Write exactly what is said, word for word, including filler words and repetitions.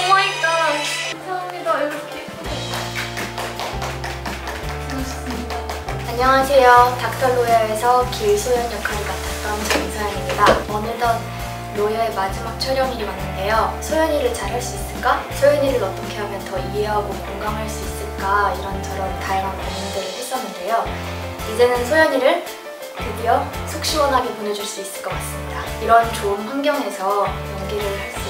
오마이갓. 감사합니다. 이렇게 예쁘게. 고맙습니다. 안녕하세요. 닥터 로얄에서 길소연 역할을 맡았던 정소연입니다. 어느덧 로여의 마지막 촬영일이 왔는데요. 소연이를 잘할 수 있을까? 소연이를 어떻게 하면 더 이해하고 공감할 수 있을까? 이런저런 다양한 고민들을 했었는데요. 이제는 소연이를 드디어 속 시원하게 보내줄 수 있을 것 같습니다. 이런 좋은 환경에서 연기를 할 수